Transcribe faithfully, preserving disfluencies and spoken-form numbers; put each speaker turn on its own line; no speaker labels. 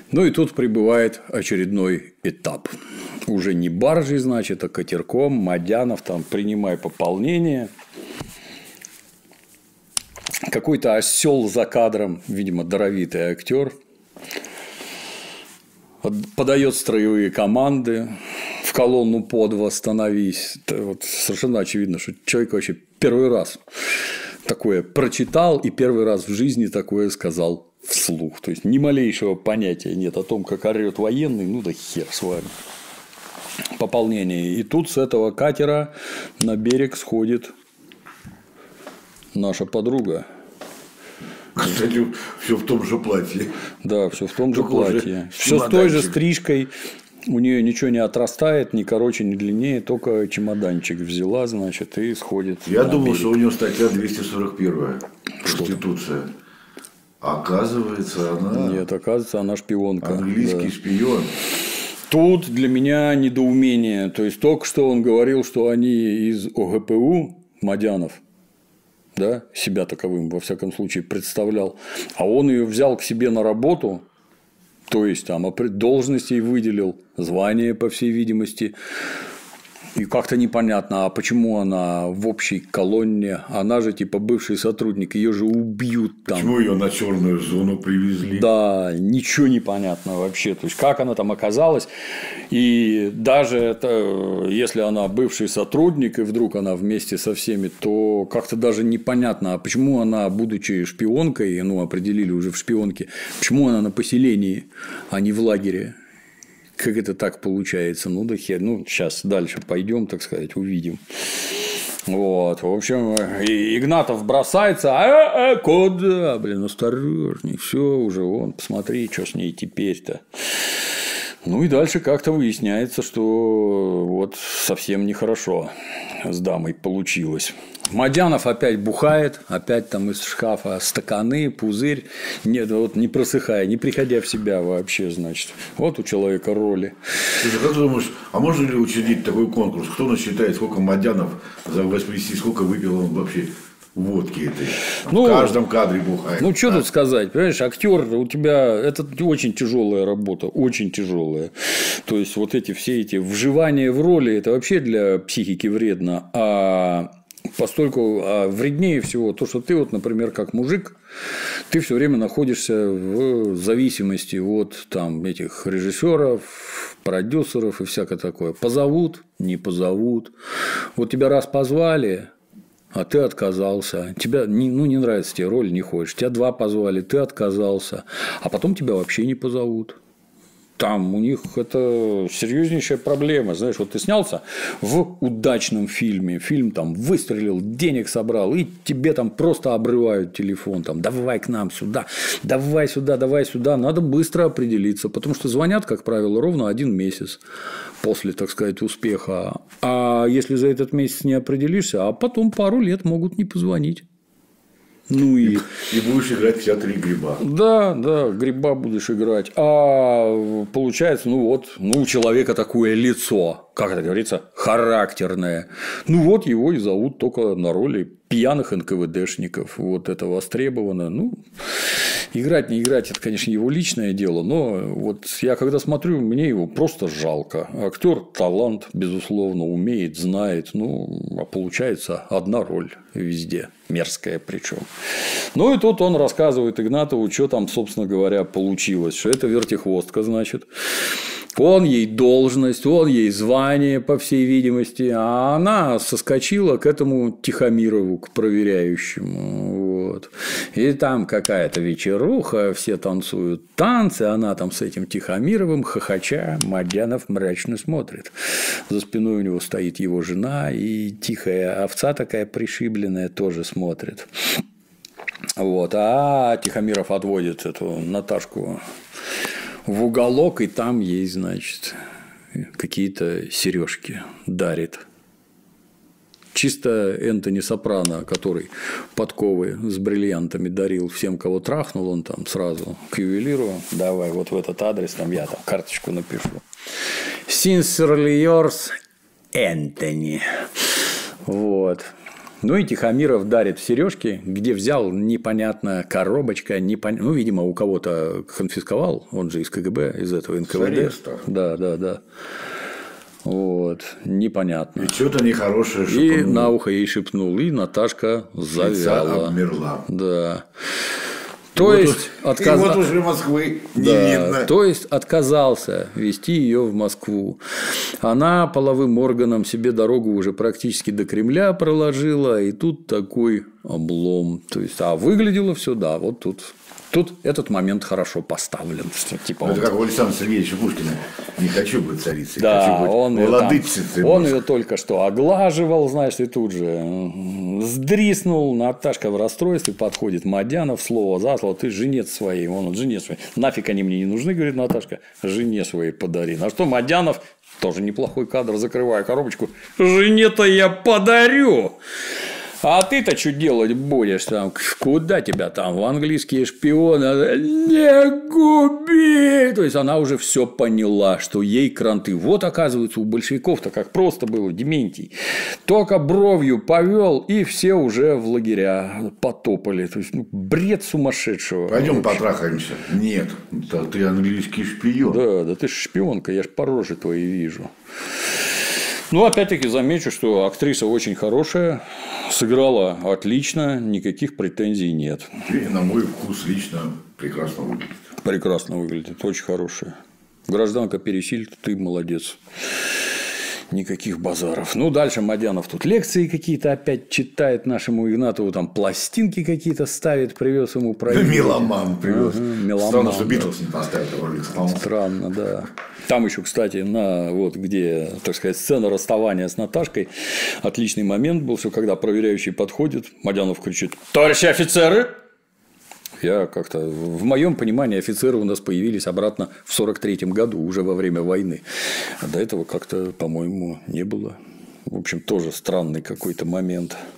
Ну и тут прибывает очередной этап. Уже не баржей, значит, а катерком. Мадянов там принимай пополнение. Какой-то осел за кадром, видимо, даровитый актер, подает строевые команды. В колонну по два становись. Это вот совершенно очевидно, что человек вообще первый раз такое прочитал и первый раз в жизни такое сказал вслух. То есть ни малейшего понятия нет о том, как орет военный, ну да хер с вами. Пополнение. И тут с этого катера на берег сходит наша подруга.
Кстати, все в том же платье.
Да, все в том же платье. Все с той же стрижкой. У нее ничего не отрастает, ни короче, ни длиннее, только чемоданчик взяла, значит, и сходит.
Я думал, берег. Что у нее статья двести сорок первая. Проституция. Оказывается, она.
Нет, оказывается, она шпионка.
Английский да. шпион.
Тут для меня недоумение. То есть только что он говорил, что они из ОГПУ, Мадянов, да, себя таковым, во всяком случае, представлял, а он ее взял к себе на работу. То есть, там должности выделил, звание, по всей видимости. И как-то непонятно, а почему она в общей колонне? Она же типа бывший сотрудник, ее же убьют там.
Почему ее на черную зону привезли?
Да, ничего не понятно вообще. То есть, как она там оказалась. И даже это, если она бывший сотрудник, и вдруг она вместе со всеми, то как-то даже непонятно, а почему она, будучи шпионкой, ну, определили уже в шпионке, почему она на поселении, а не в лагере? Как это так получается? Ну, да хер. Ну, сейчас дальше пойдем, так сказать, увидим. Вот. В общем, Игнатов бросается. А, а куда? Блин, осторожней. Все уже, вон, посмотри, что с ней теперь-то. Ну, и дальше как-то выясняется, что вот совсем нехорошо с дамой получилось. Мадянов опять бухает, опять там из шкафа стаканы, пузырь, нет, вот не просыхая, не приходя в себя вообще, значит. Вот у человека роли.
Слушай, как ты думаешь, а можно ли учредить такой конкурс? Кто насчитает, сколько Мадянов за воспроизвести, сколько выпил он вообще водки этой? Ну, в каждом кадре бухает.
Ну, что да? Тут сказать, понимаешь, актер у тебя это очень тяжелая работа, очень тяжелая. То есть, вот эти все эти вживания в роли, это вообще для психики вредно, а постольку а вреднее всего то, что ты, вот, например, как мужик, ты все время находишься в зависимости от там, этих режиссеров, продюсеров и всякое такое. Позовут, не позовут. Вот тебя раз позвали, а ты отказался. Тебя не, ну, не нравится тебе роль, не хочешь. Тебя два позвали, ты отказался. А потом тебя вообще не позовут. Там у них это серьезнейшая проблема. Знаешь, вот ты снялся в удачном фильме, фильм там выстрелил, денег собрал, и тебе там просто обрывают телефон. Там, давай к нам сюда, давай сюда, давай сюда. Надо быстро определиться, потому что звонят, как правило, ровно один месяц после, так сказать, успеха. А если за этот месяц не определишься, а потом пару лет могут не позвонить. Ну и...
и будешь играть в театре Гриба.
Да, да, Гриба будешь играть. А получается, ну вот, ну у человека такое лицо, как это говорится, характерное. Ну вот его и зовут только на роли пьяных эн ка вэ дэшников. Вот это востребовано. Ну, играть, не играть, это, конечно, его личное дело, но вот я когда смотрю, мне его просто жалко. Актер талант, безусловно, умеет, знает, ну, а получается одна роль везде, мерзкая причем. Ну и тут он рассказывает Игнатову, что там, собственно говоря, получилось, что это вертихвостка, значит. Он ей должность, он ей звание, по всей видимости, а она соскочила к этому Тихомирову, к проверяющему. Вот. И там какая-то вечеруха, все танцуют танцы, она там с этим Тихомировым, хохоча, Мадянов мрачно смотрит. За спиной у него стоит его жена, и тихая овца такая пришибленная тоже смотрит. Вот. А Тихомиров отводит эту Наташку в уголок, и там ей, значит, какие-то сережки дарит. Чисто Энтони Сопрано, который подковы с бриллиантами дарил всем, кого трахнул, он там сразу к ювелиру. Давай вот в этот адрес, там я там карточку напишу. Sincerely yours, Энтони. Вот. Ну и Тихомиров дарит в сережки, где взял непонятно коробочка, непон... ну, видимо, у кого-то конфисковал, он же из КГБ, из этого эн ка вэ дэ. Да, да, да. Вот, непонятно.
И что-то нехорошее
шепнул. И на ухо ей шепнул, и Наташка завяла.
Обмерла.
Да. То
и
есть,
вот, отказ... и вот уже Москвы не да, видно.
То есть, отказался везти ее в Москву. Она половым органом себе дорогу уже практически до Кремля проложила, и тут такой облом. То есть, а выглядело все, да, вот тут. Тут этот момент хорошо поставлен. Что, типа,
это
он...
как у Александра Сергеевича Пушкина. Не хочу быть царицей,
да,
хочу быть
он
владычицей.
Он ее только что оглаживал, знаешь, и тут же сдриснул. Наташка в расстройстве, подходит Мадянов, слово за слово, ты жене своей, он жене своей. Нафиг они мне не нужны, говорит Наташка, жене своей подари. На что Мадянов, тоже неплохой кадр, закрывая коробочку, жене-то я подарю. А ты-то что делать будешь там? Куда тебя там? В английские шпионы? Не губи! То есть, она уже все поняла, что ей кранты. Вот, оказывается, у большевиков-то как просто было, Дементий. Только бровью повел, и все уже в лагеря потопали. То есть, ну, бред сумасшедшего.
Пойдем потрахаемся. Нет, да ты английский шпион.
Да, да ты ж шпионка, я ж по роже твоей вижу. Ну, опять-таки, замечу, что актриса очень хорошая, сыграла отлично, никаких претензий нет.
И, на мой вкус, лично прекрасно выглядит.
Прекрасно выглядит, очень хорошая. Гражданка Пересиль, ты молодец. Никаких базаров. Ну, дальше Мадянов тут лекции какие-то опять читает нашему Игнатову, там пластинки какие-то ставит, привез ему проект.
Меломан привез.
Ага, меломан,
странно, что
да.
Битлз не поставил ролик.
Странно, да. Там еще, кстати, на вот где, так сказать, сцена расставания с Наташкой, отличный момент был, что когда проверяющий подходит, Мадянов кричит: товарищи офицеры! Я как-то, в моем понимании, офицеры у нас появились обратно в сорок третьем году, уже во время войны. А до этого как-то, по-моему, не было. В общем, тоже странный какой-то момент.